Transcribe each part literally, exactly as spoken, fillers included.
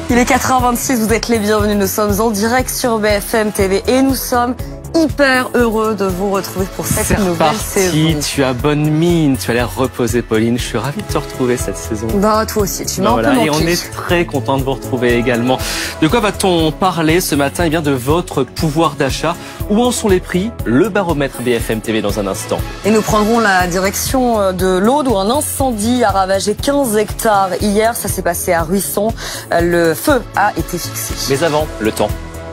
Il est quatre heures vingt-six, vous êtes les bienvenus, nous sommes en direct sur B F M T V et nous sommes hyper heureux de vous retrouver pour cette nouvelle saison. Tu as bonne mine, tu as l'air reposée Pauline, je suis ravi de te retrouver cette saison. Bah toi aussi, tu m'as bah, un voilà. peu manqué. Et on est très content de vous retrouver également. De quoi va-t-on parler ce matin? Eh bien de votre pouvoir d'achat. Où en sont les prix? Le baromètre B F M T V dans un instant. Et nous prendrons la direction de l'Aude où un incendie a ravagé quinze hectares hier. Ça s'est passé à Ruisson. Le feu a été fixé. Mais avant, le temps.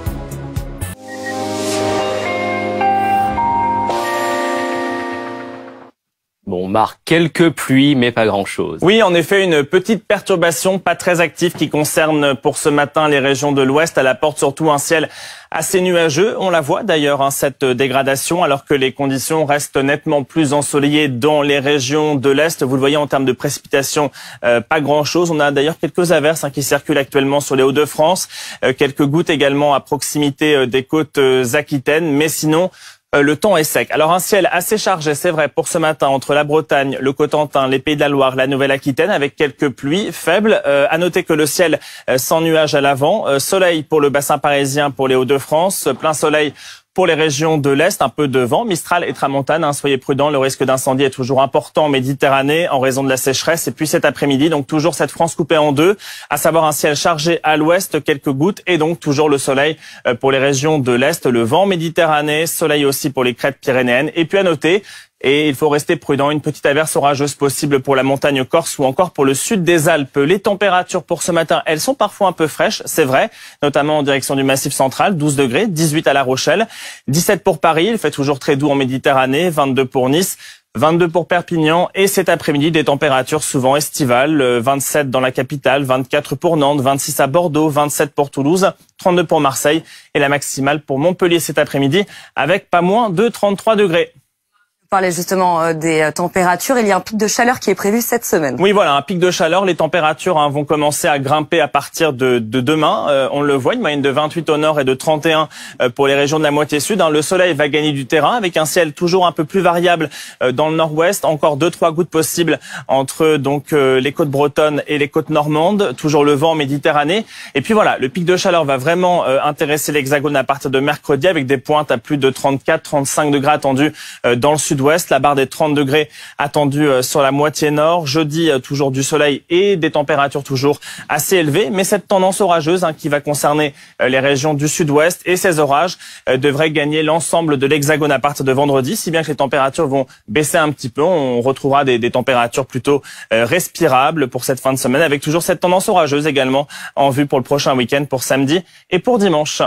Bon, on marque quelques pluies, mais pas grand-chose. Oui, en effet, une petite perturbation, pas très active, qui concerne pour ce matin les régions de l'Ouest. Elle apporte surtout un ciel assez nuageux. On la voit d'ailleurs, hein, cette dégradation, alors que les conditions restent nettement plus ensoleillées dans les régions de l'Est. Vous le voyez en termes de précipitations, euh, pas grand-chose. On a d'ailleurs quelques averses hein, qui circulent actuellement sur les Hauts-de-France. Euh, quelques gouttes également à proximité euh, des côtes euh, aquitaines, mais sinon... Le temps est sec. Alors un ciel assez chargé, c'est vrai, pour ce matin entre la Bretagne, le Cotentin, les Pays de la Loire, la Nouvelle-Aquitaine, avec quelques pluies faibles. Euh, à noter que le ciel euh, sans nuages à l'avant, euh, soleil pour le bassin parisien, pour les Hauts-de-France, plein soleil pour les régions de l'Est, un peu de vent, Mistral et Tramontane, hein, soyez prudents, le risque d'incendie est toujours important en Méditerranée en raison de la sécheresse. Et puis cet après-midi, donc toujours cette France coupée en deux, à savoir un ciel chargé à l'ouest, quelques gouttes et donc toujours le soleil pour les régions de l'Est, le vent Méditerranée, soleil aussi pour les crêtes pyrénéennes. Et puis à noter, et il faut rester prudent, une petite averse orageuse possible pour la montagne corse ou encore pour le sud des Alpes. Les températures pour ce matin, elles sont parfois un peu fraîches, c'est vrai, notamment en direction du Massif central, douze degrés, dix-huit à La Rochelle, dix-sept pour Paris, il fait toujours très doux en Méditerranée, vingt-deux pour Nice, vingt-deux pour Perpignan et cet après-midi des températures souvent estivales, vingt-sept dans la capitale, vingt-quatre pour Nantes, vingt-six à Bordeaux, vingt-sept pour Toulouse, trente-deux pour Marseille et la maximale pour Montpellier cet après-midi avec pas moins de trente-trois degrés. On parlait justement des températures. Il y a un pic de chaleur qui est prévu cette semaine. Oui, voilà, un pic de chaleur. Les températures hein, vont commencer à grimper à partir de, de demain. Euh, on le voit, une moyenne de vingt-huit au nord et de trente et un euh, pour les régions de la moitié sud. Hein. Le soleil va gagner du terrain avec un ciel toujours un peu plus variable euh, dans le nord-ouest. Encore deux, trois gouttes possibles entre donc euh, les côtes bretonnes et les côtes normandes. Toujours le vent en Méditerranée. Et puis voilà, le pic de chaleur va vraiment euh, intéresser l'Hexagone à partir de mercredi avec des pointes à plus de trente-quatre, trente-cinq degrés attendus euh, dans le sud-ouest. La barre des trente degrés attendue sur la moitié nord. Jeudi, toujours du soleil et des températures toujours assez élevées. Mais cette tendance orageuse hein, qui va concerner les régions du sud-ouest et ces orages euh, devraient gagner l'ensemble de l'Hexagone à partir de vendredi, si bien que les températures vont baisser un petit peu. On retrouvera des, des températures plutôt euh, respirables pour cette fin de semaine avec toujours cette tendance orageuse également en vue pour le prochain week-end pour samedi et pour dimanche.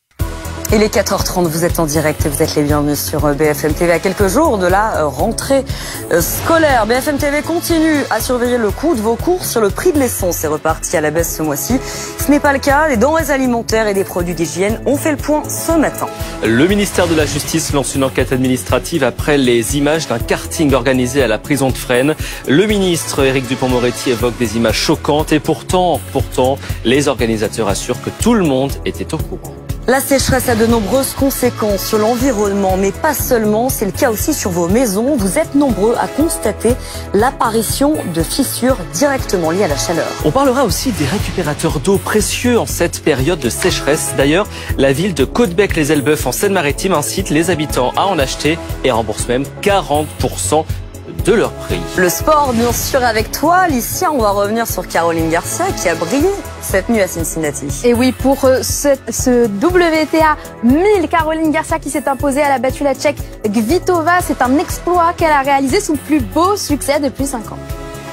Il est quatre heures trente, vous êtes en direct et vous êtes les bienvenus sur B F M T V à quelques jours de la rentrée scolaire. B F M T V continue à surveiller le coût de vos courses sur le prix de l'essence. C'est reparti à la baisse ce mois-ci. Ce n'est pas le cas. Les denrées alimentaires et des produits d'hygiène ont fait le point ce matin. Le ministère de la Justice lance une enquête administrative après les images d'un karting organisé à la prison de Fresnes. Le ministre Éric Dupond-Moretti évoque des images choquantes et pourtant, pourtant, les organisateurs assurent que tout le monde était au courant. La sécheresse a de nombreuses conséquences sur l'environnement, mais pas seulement, c'est le cas aussi sur vos maisons. Vous êtes nombreux à constater l'apparition de fissures directement liées à la chaleur. On parlera aussi des récupérateurs d'eau précieux en cette période de sécheresse. D'ailleurs, la ville de Caudebec-les-Elbeuf en Seine-Maritime incite les habitants à en acheter et rembourse même quarante pour cent de leur prix. Le sport, bien sûr, avec toi, Alicia. On va revenir sur Caroline Garcia qui a brillé cette nuit à Cincinnati. Et oui, pour euh, ce, ce W T A mille, Caroline Garcia qui s'est imposée, elle a battu la Tchèque Kvitova. C'est un exploit qu'elle a réalisé, son plus beau succès depuis cinq ans.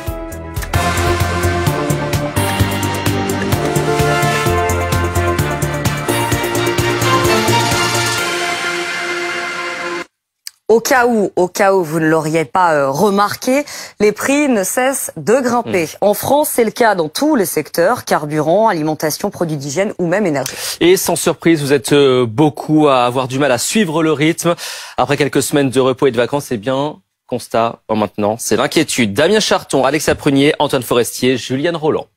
Au cas où, au cas où vous ne l'auriez pas euh, remarqué, les prix ne cessent de grimper. Mmh. En France, c'est le cas dans tous les secteurs, carburant, alimentation, produits d'hygiène ou même énergie. Et sans surprise, vous êtes euh, beaucoup à avoir du mal à suivre le rythme. Après quelques semaines de repos et de vacances, eh bien, constat maintenant, c'est l'inquiétude. Damien Charton, Alexa Prunier, Antoine Forestier, Juliane Roland.